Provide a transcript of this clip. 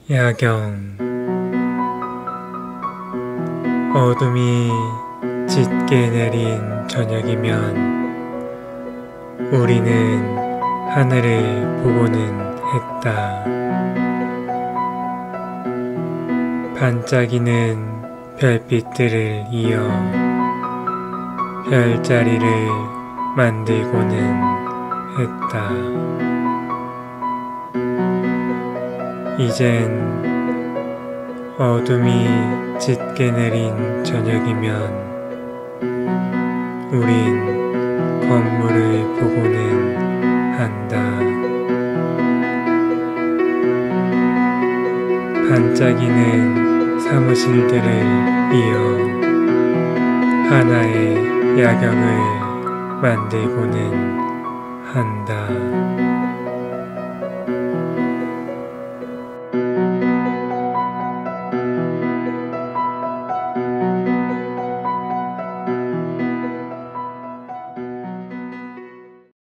야경. 어둠이 짙게 내린 저녁이면 우리는 하늘을 보고는 했다. 반짝이는 별빛들을 이어 별자리를 만들고는 했다. 이젠 어둠이 짙게 내린 저녁이면 우린 건물을 보고는 한다. 반짝이는 사무실들을 이어 하나의 야경을 만들고는 한다.